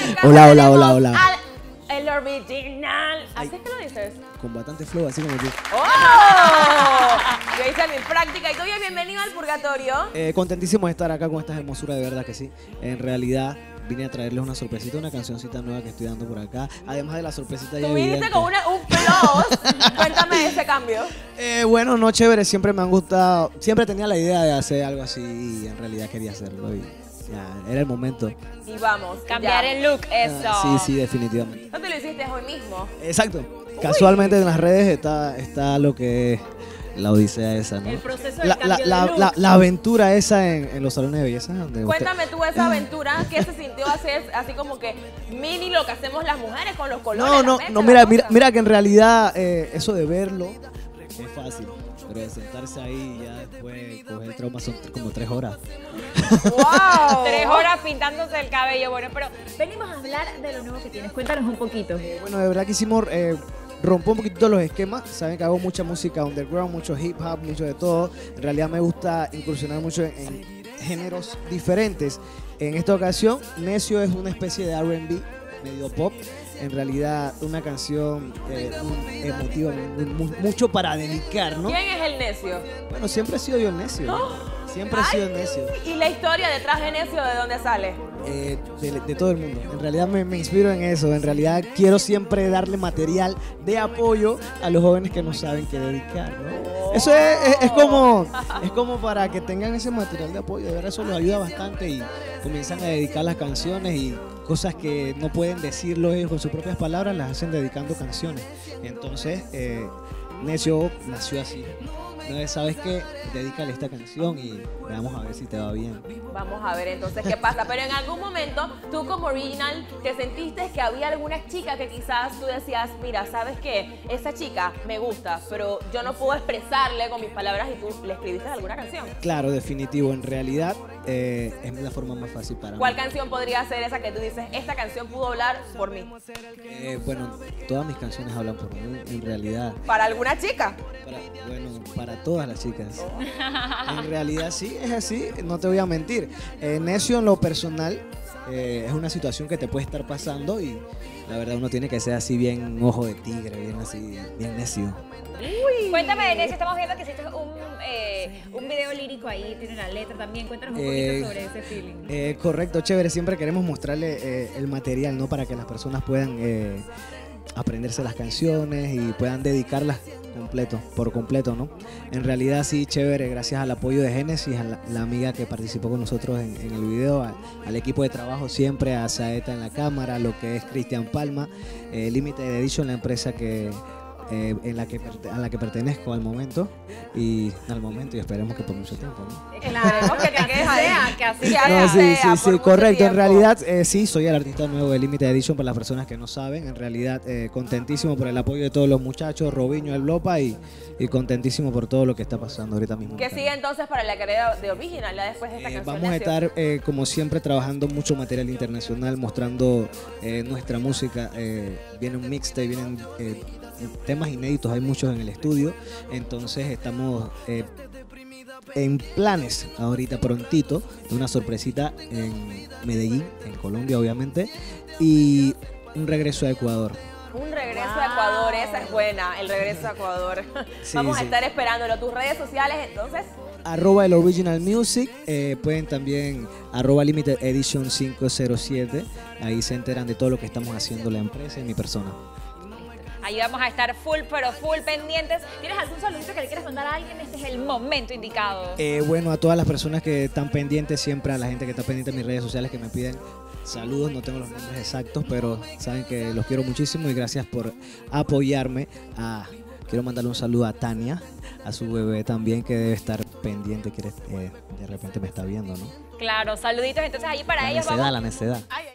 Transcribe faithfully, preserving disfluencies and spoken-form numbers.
Hola, hola, hola, hola. Al, el original. ¿Así es que lo dices? Con bastante flow, así como tú. ¡Oh! Yo hice mi práctica y tú bien, bienvenido al purgatorio. Eh, contentísimo de estar acá con estas hermosuras, de verdad que sí. En realidad vine a traerles una sorpresita, una cancioncita nueva que estoy dando por acá. Además de la sorpresita ya Tú viniste evidente. con una, un plus. Cuéntame ese cambio. Eh, bueno, no, chévere, siempre me han gustado. Siempre tenía la idea de hacer algo así y en realidad quería hacerlo. Y ya, era el momento. Y vamos. Cambiar ya. el look, eso. Ah, sí, sí, definitivamente. ¿No te lo hiciste hoy mismo? Exacto. Casualmente en las redes está, está lo que es la odisea esa, ¿no? El proceso del La, cambio la, la, de look. la, la aventura esa en, en los salones de belleza. Donde Cuéntame tú esa aventura, ¿qué se sintió hacer así como que mini lo que hacemos las mujeres con los colores? No, las no, mechas, no, la mira, cosa? mira, mira que en realidad eh, eso de verlo es fácil, pero de sentarse ahí y ya después coger el trauma son como tres horas. ¡Wow! Tres horas pintándose el cabello. Bueno, pero venimos a hablar de lo nuevo que tienes. Cuéntanos un poquito. Eh, bueno, de verdad que hicimos, eh, rompo un poquito los esquemas. Saben que hago mucha música underground, mucho hip hop, mucho de todo. En realidad me gusta incursionar mucho en, en géneros diferentes. En esta ocasión, Necio es una especie de R and B, medio pop. En realidad, una canción eh, muy emotiva, muy- muy- mucho para dedicar, ¿no? ¿Quién es el necio? Bueno, siempre he sido yo el necio. ¿no? Siempre he sido el necio. ¿Y la historia detrás de necio de dónde sale? Eh, de, de todo el mundo. En realidad me, me inspiro en eso. En realidad quiero siempre darle material de apoyo a los jóvenes que no saben qué dedicar, ¿no? Eso es, es- es como, es como para que tengan ese material de apoyo. De verdad eso los ayuda bastante y comienzan a dedicar las canciones y cosas que no pueden decirlo ellos con sus propias palabras, las hacen dedicando canciones. Entonces, eh, Necio nació así. Entonces, ¿sabes qué? Dedícale esta canción y veamos a ver si te va bien. Vamos a ver entonces qué pasa. Pero en algún momento, tú como original, te sentiste que había alguna chica que quizás tú decías, mira, ¿sabes qué? Esa chica me gusta, pero yo no puedo expresarle con mis palabras y tú le escribiste alguna canción. Claro, definitivo. En realidad eh, es la forma más fácil para ¿Cuál mí. canción podría ser esa que tú dices, esta canción pudo hablar por mí? Eh, bueno, todas mis canciones hablan por mí, en realidad. Para alguna chica. Para, bueno, para todas las chicas. En realidad sí, es así, no te voy a mentir. Eh, Necio en lo personal eh, es una situación que te puede estar pasando y la verdad uno tiene que ser así bien ojo de tigre, bien así, bien necio. Cuéntame de Necio, estamos viendo que hiciste un, eh, un video lírico ahí, tiene la letra también. Cuéntanos un Eh, poquito sobre ese feeling. Eh, correcto, chévere. Siempre queremos mostrarle eh, el material, ¿no? Para que las personas puedan eh, aprenderse las canciones y puedan dedicarlas completo, por completo, ¿no? En realidad sí, chévere, gracias al apoyo de Génesis, a la, la amiga que participó con nosotros en, en el video, a- al equipo de trabajo siempre, a Saeta en la cámara, lo que es Cristian Palma, eh, Limited Edition, la empresa que eh, en la que perte- a la que pertenezco al momento y al momento y esperemos que por mucho tiempo, ¿no? Esperemos que te quedes ahí. sea, que así Que sea. No, así sí, sea, sí, por sí, mucho correcto. En tiempo. realidad, eh, sí, soy el artista nuevo de Limited Edition para las personas que no saben. En realidad, eh, contentísimo por el apoyo de todos los muchachos, Robinho, el Lopa y, y contentísimo por todo lo que está pasando ahorita mismo. en ¿Qué el sigue canal. entonces para la carrera de original ya después de esta Eh, canción? vamos a Necio? estar, eh, como siempre, trabajando mucho material internacional, mostrando eh, nuestra música. Eh, viene un mixtape, vienen eh, temas inéditos, hay muchos en el estudio. Entonces, estamos eh, en planes ahorita prontito de una sorpresita en Medellín, en Colombia, obviamente, y un regreso a Ecuador. Un regreso Wow. a Ecuador, esa es buena, el regreso a Ecuador. Sí, Vamos a sí. estar esperándolo. Tus redes sociales, entonces. Arroba el Original Music, eh, pueden también arroba Limited Edition quinientos siete, ahí se enteran de todo lo que estamos haciendo la empresa y mi persona. Ahí vamos a estar full, pero full pendientes. ¿Tienes algún saludito que le quieras mandar a alguien? Este es el momento indicado. Eh, bueno, a todas las personas que están pendientes, siempre a la gente que está pendiente en mis redes sociales que me piden saludos, no tengo los nombres exactos, pero saben que los quiero muchísimo y gracias por apoyarme. Ah, quiero mandarle un saludo a Tania, a su bebé también que debe estar pendiente, que eh, de repente me está viendo, ¿no? Claro, saluditos entonces ahí para La ellos. necedad, Vamos la necedad. Ay,